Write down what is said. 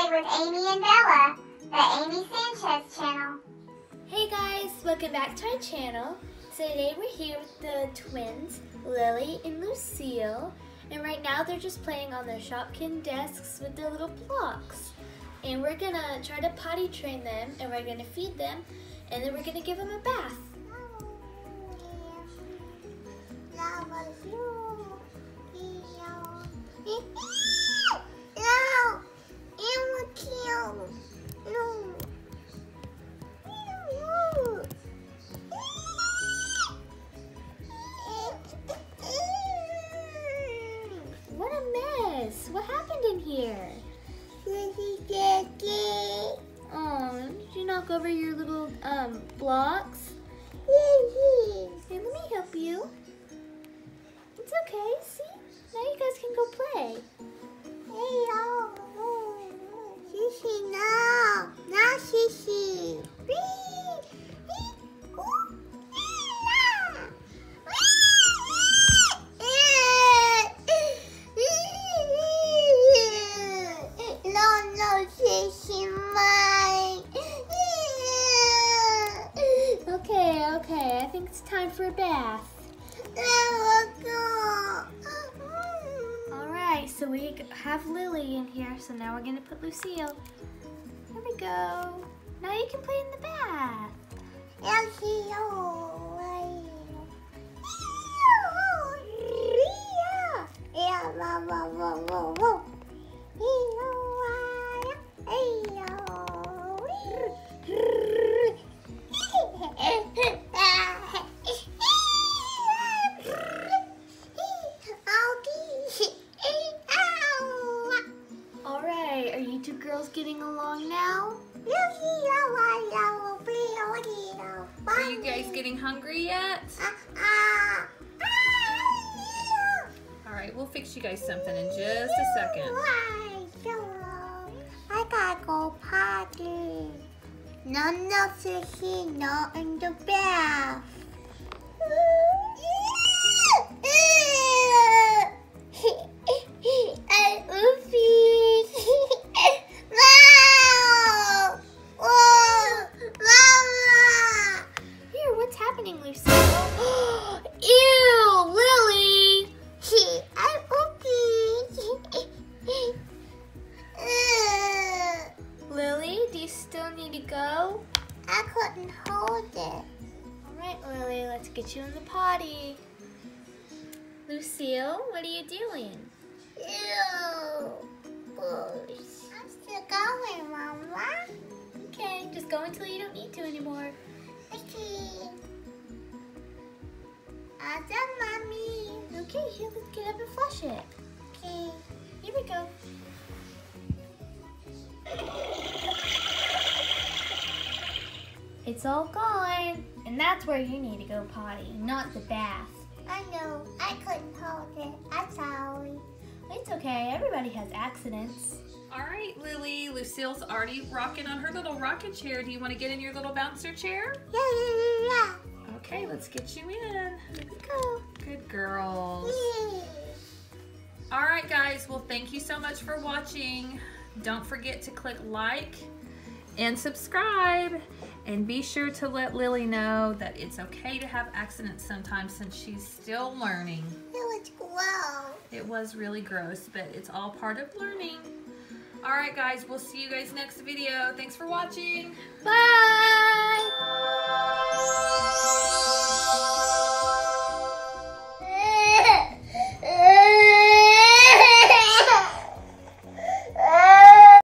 Play with Amy and Bella, the Amy Sanchez channel. Hey guys, welcome back to our channel. So today we're here with the twins, Lily and Lucille. And right now they're just playing on their Shopkin desks with their little blocks. And we're gonna try to potty train them, and we're gonna feed them, and then we're gonna give them a bath. What a mess! What happened in here? Oh, did you knock over your little blocks? Here, let me help you. It's okay, see? Now you guys can go play. Sissy, no. Not Sissy. No, Sissy, mine. Okay, I think it's time for a bath. Alright, so we have Lily in here, so now we're gonna put Lucille. Here we go. Now you can play in the bath. Alright, are you two girls getting along now? Are you guys getting hungry yet? All right, we'll fix you guys something in just a second. I gotta go potty. No, Sissy, no in the bath. Here, what's happening, Lucille? Ew, Lily! Lily, do you still need to go? I couldn't hold it. Alright, Lily, let's get you in the potty. Lucille, what are you doing? Ew. I'm still going, Mama. Okay, just go until you don't need to anymore. Okay. Awesome, Mommy. Okay, here, let's get up and flush it. Okay. Here we go. It's all gone. And that's where you need to go potty, not the bath. I know. I couldn't hold it. I'm sorry. It's okay, everybody has accidents. All right, Lily, Lucille's already rocking on her little rocking chair. Do you want to get in your little bouncer chair? Yeah. Okay, let's get you in. Go. Good girls. Yeah. All right, guys, well, thank you so much for watching. Don't forget to click like and subscribe, and be sure to let Lily know that it's okay to have accidents sometimes since she's still learning. It was gross. It was really gross, but it's all part of learning. All right, guys, we'll see you guys next video. Thanks for watching. Bye!